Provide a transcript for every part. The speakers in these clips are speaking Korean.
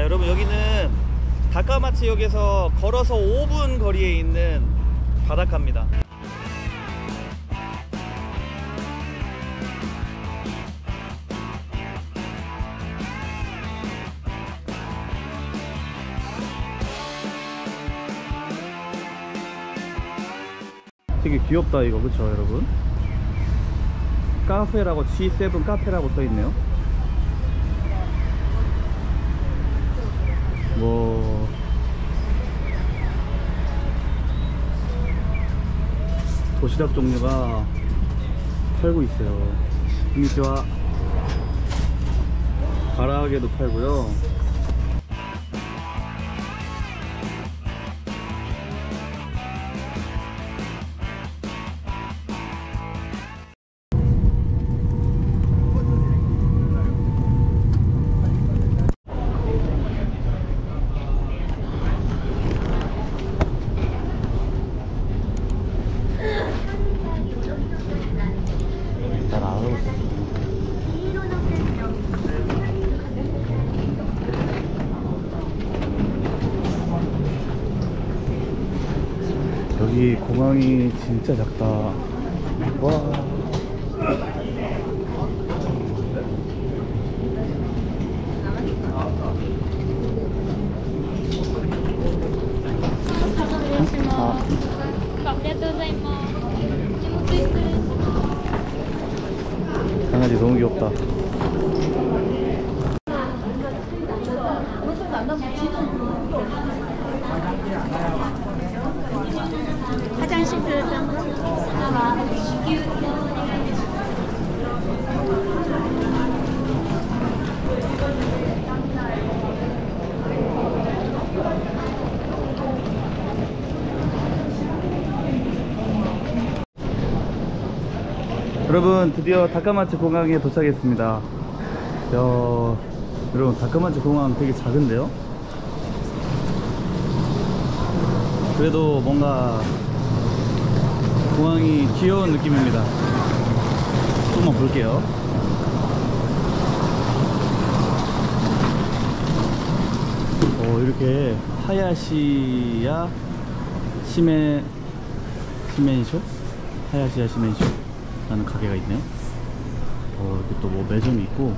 여러분, 여기는 다카마츠역에서 걸어서 5분 거리에 있는 바닷가입니다. 되게 귀엽다 이거, 그쵸 여러분? 카페라고, G7 카페라고 써있네요. 뭐 도시락 종류가 팔고 있어요. 이미지와 가라아게도 팔고요. 여기 공항이 진짜 작다. 와. 강아지 너무 귀엽다. 화장실 들어가. 여러분, 드디어 다카마츠 공항에 도착했습니다. 여러분, 다카마츠 공항 되게 작은데요? 그래도 뭔가 공항이 귀여운 느낌입니다. 조금만 볼게요. 이렇게 하야시야 시멘쇼? 하야시야 시멘쇼 라는 가게가 있네요. 이렇게 또 뭐 매점이 있고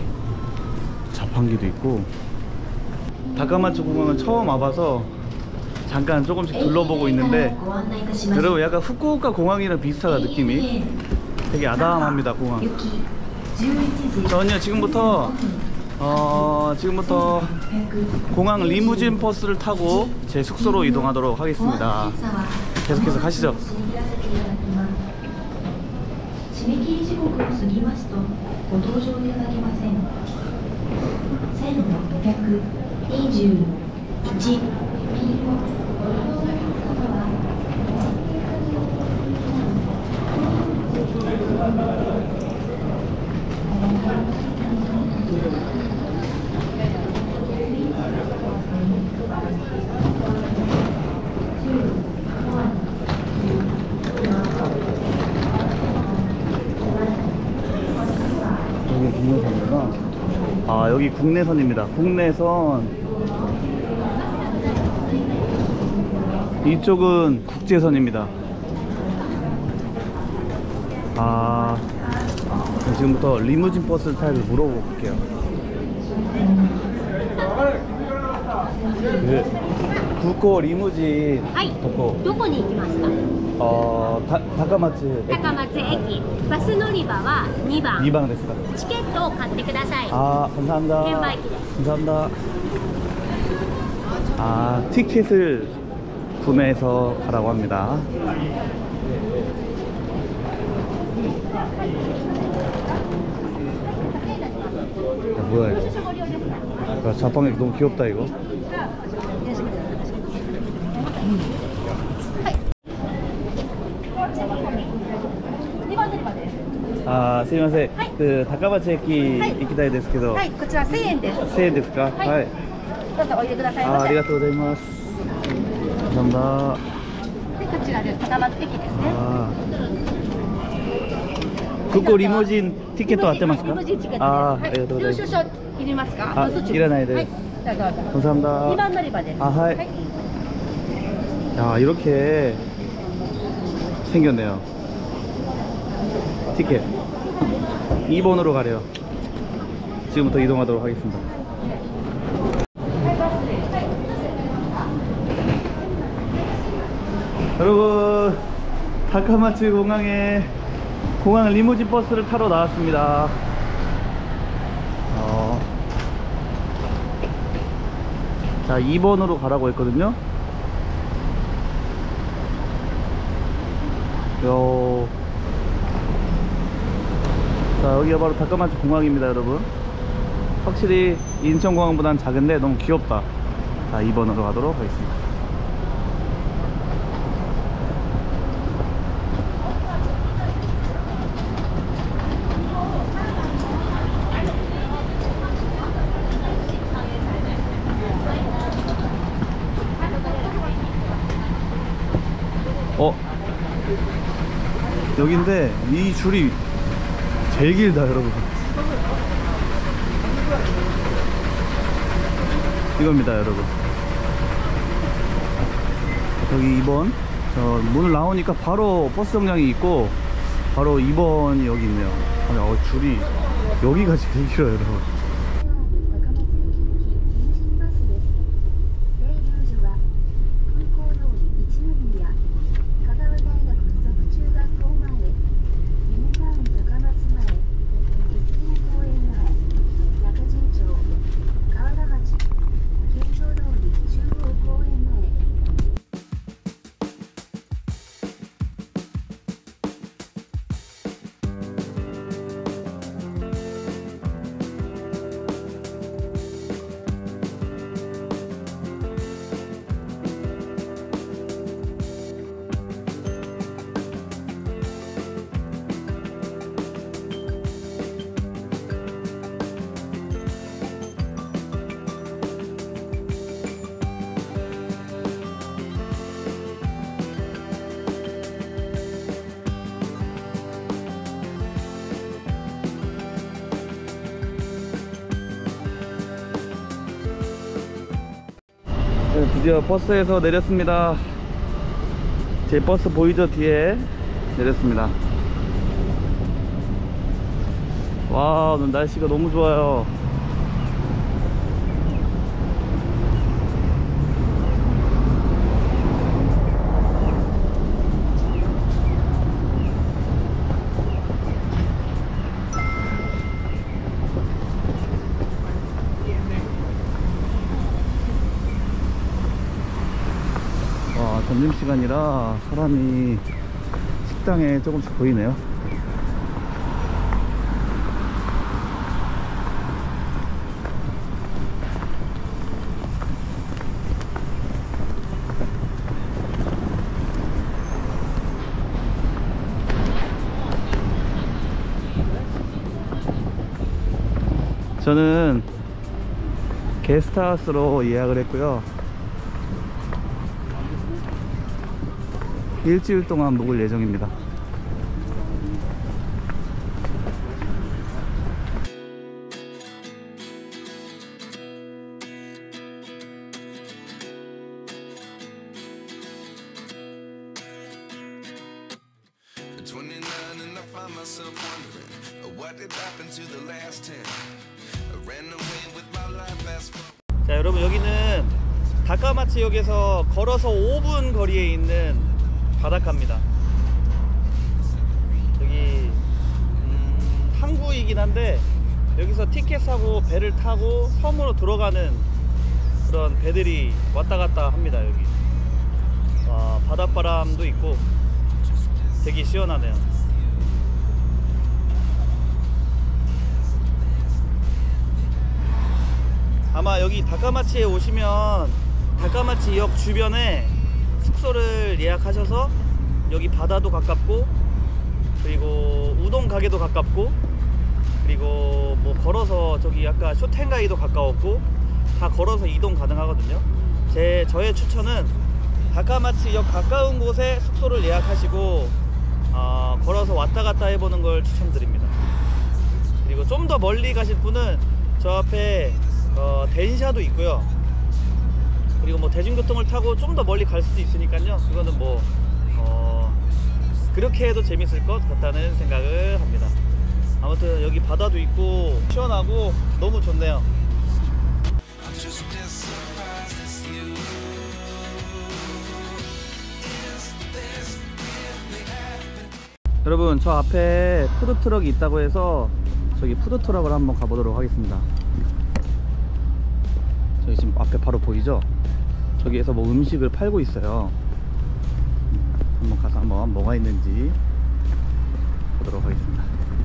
자판기도 있고. 다카마츠 공항은 처음 와봐서 잠깐 조금씩 둘러보고 있는데, 여러분 약간 후쿠오카 공항이랑 비슷하다 느낌이. 되게 아담합니다 공항. 저는요 지금부터 공항 리무진 버스를 타고 제 숙소로 이동하도록 하겠습니다. 계속해서 가시죠. 여기 국내선이구나. 아, 여기 국내선입니다. 국내선. 이쪽은 국제선입니다. 지금부터 리무진 버스를 타고 물어볼게요. 국고 리무진. はい。どこに行きますか？ 다카마츠. 高松駅。バス乗り場は2番。 2방ですか? チケットを買ってください。 감사합니다. 券売機です。 감사합니다. 티켓을 구매해서 가라고 합니다. 뭐야 이거? 자판기 너무 귀엽다 이거.すいません。다카마츠駅行きたいですけど。はい、こちら1000円です。1000円ですか？はい。どうぞおいでくださいませ。ありがとうございます。なんだ。で、こちらです。高松駅ですね。ここリムジンティケット合ってますか？リムジンチケットです。はい。領収書いりますか？いらないです。 じゃあどうぞ。 감사합니다. 2番乗り場です。 아, 하이. はい。 야, 이렇게 생겼네요. 티켓 2번으로 가래요. 지금부터 이동하도록 하겠습니다. 여러분, 다카마츠 공항에 공항 리무진 버스를 타러 나왔습니다. 자, 2번으로 가라고 했거든요. 자, 여기가 바로 다카마츠 공항입니다, 여러분. 확실히 인천공항보단 작은데 너무 귀엽다. 자, 2번으로 가도록 하겠습니다. 여긴데 이 줄이 제일 길다, 여러분. 이겁니다, 여러분. 여기 2번. 저 문을 나오니까 바로 버스 정량이 있고 바로 2번이 여기 있네요. 줄이 여기가 제일 길어요, 여러분. 네, 드디어 버스에서 내렸습니다. 제 버스 보이죠? 뒤에 내렸습니다. 와, 오늘 날씨가 너무 좋아요. 점심시간이라 사람이 식당에 조금씩 보이네요. 저는 게스트하우스로 예약을 했고요. 일주일 동안 묵을 예정입니다. 자, 여러분, 여기는 다카마츠역에서 걸어서 5분 거리에 있는 바닷가입니다. 여기 항구이긴 한데 여기서 티켓 사고 배를 타고 섬으로 들어가는 그런 배들이 왔다 갔다 합니다. 여기 바닷바람도 있고 되게 시원하네요. 아마 여기 다카마츠에 오시면 다카마츠역 주변에 숙소를 예약하셔서 여기 바다도 가깝고 그리고 우동 가게도 가깝고 그리고 뭐 걸어서 저기 아까 쇼텐가이도 가까웠고 다 걸어서 이동 가능하거든요. 저의 추천은 다카마츠역 가까운 곳에 숙소를 예약하시고 걸어서 왔다 갔다 해보는 걸 추천드립니다. 그리고 좀 더 멀리 가실 분은 저 앞에 덴샤도 있고요. 그리고 뭐 대중교통을 타고 좀 더 멀리 갈 수도 있으니까요. 그거는 뭐 그렇게 해도 재밌을 것 같다는 생각을 합니다. 아무튼 여기 바다도 있고 시원하고 너무 좋네요. 여러분, 저 앞에 푸드트럭이 있다고 해서 저기 푸드트럭을 한번 가보도록 하겠습니다. 저기 지금 앞에 바로 보이죠? 저기에서 뭐 음식을 팔고 있어요. 한번 가서 한번 뭐가 있는지 보도록 하겠습니다.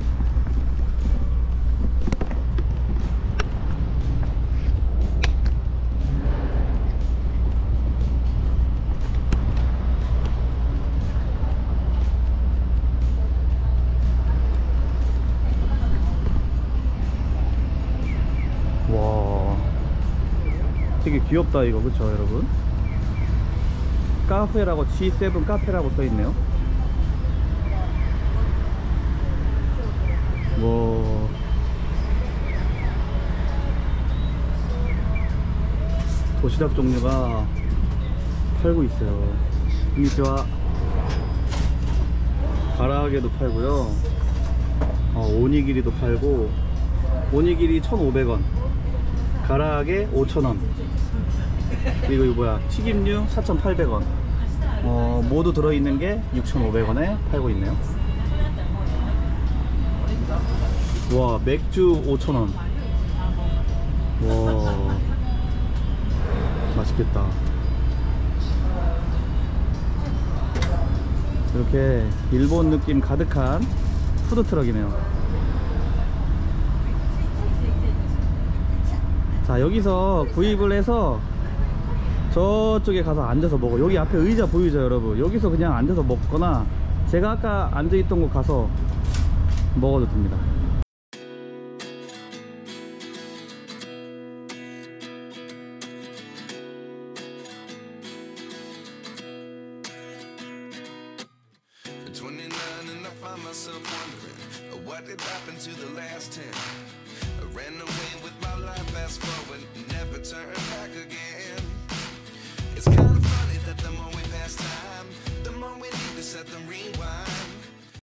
와, 되게 귀엽다 이거, 그쵸 여러분? 카페라고, G7 카페라고 써있네요. 뭐 도시락 종류가 팔고 있어요. 이미지와 가라아게도 팔고요. 오니기리도 팔고, 오니기리 1,500원, 가라아게 5,000원, 그리고 이거 뭐야, 튀김류 4,800원. 모두 들어있는 게 6,500원에 팔고 있네요. 와, 맥주 5,000원. 와, 맛있겠다. 이렇게 일본 느낌 가득한 푸드트럭이네요. 자, 여기서 구입을 해서 저쪽에 가서 앉아서 먹어. 여기 앞에 의자 보이죠 여러분? 여기서 그냥 앉아서 먹거나 제가 아까 앉아있던 곳 가서 먹어도 됩니다. It's kind of funny that the more we pass time, the more we need to set them rewind.